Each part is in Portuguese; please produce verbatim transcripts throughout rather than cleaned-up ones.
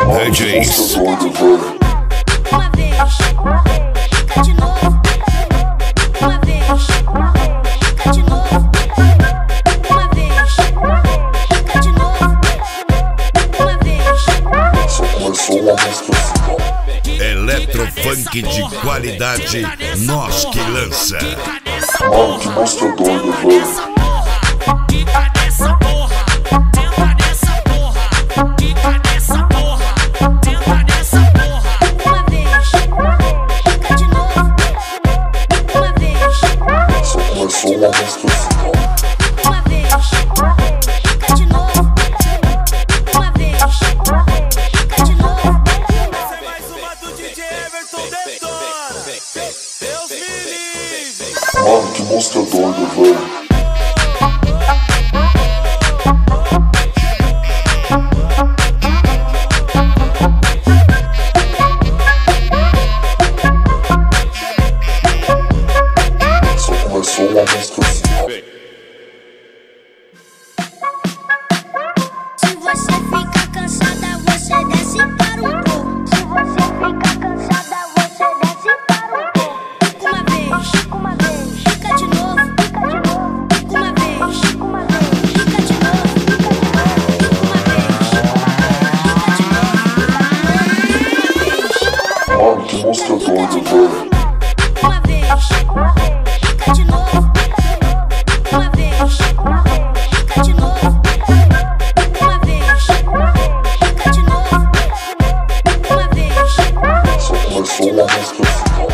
D Js. Uma vez, fica de novo. Uma vez, fica de novo. Uma vez, fica de novo. Uma vez. Só começou uma música final. Eletrofunk de qualidade, nós que lança. Mano, que música doida, velho. Quica nessa porra, tenta nessa porra. Quica nessa porra, tenta nessa porra. Uma vez, fica de novo. Uma vez, Só começou uma música final. uma vez, fica de novo. Uma vez, fica de novo. Essa é mais uma do D J Everton Detona. Deus me livre. Mano, que música doida, velho. Só começou uma música final. Se você ficar cansada, você desce para um pouco. Se você ficar cansada, você desce para um pouco. Uma vez, uma vez, fica de novo, fica de novo. Uma vez, uma vez, fica de novo, fica de novo. Uma vez, fica de novo. Mano, que música doida, velho. Uma vez, fica de novo. Uma vez, fica de novo. Uma vez, fica de novo. Uma vez. Só começou uma música final.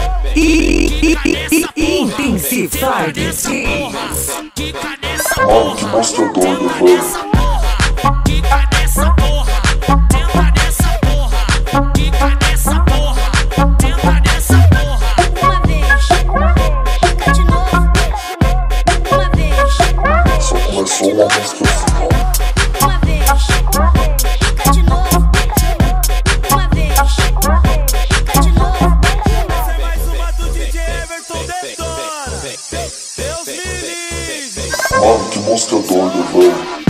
Intensify the Teams. Quica nessa Mano, que música doida, velho. porra. Quica nessa porra, tenta nessa porra. Quica nessa porra, tenta nessa porra. Uma vez, fica de novo. Uma vez, Só começou uma música final. uma vez, fica de novo. Uma vez, fica de novo. Essa é mais uma do D J Everton Detona. Deus me livre. Mano, que música doida, velho.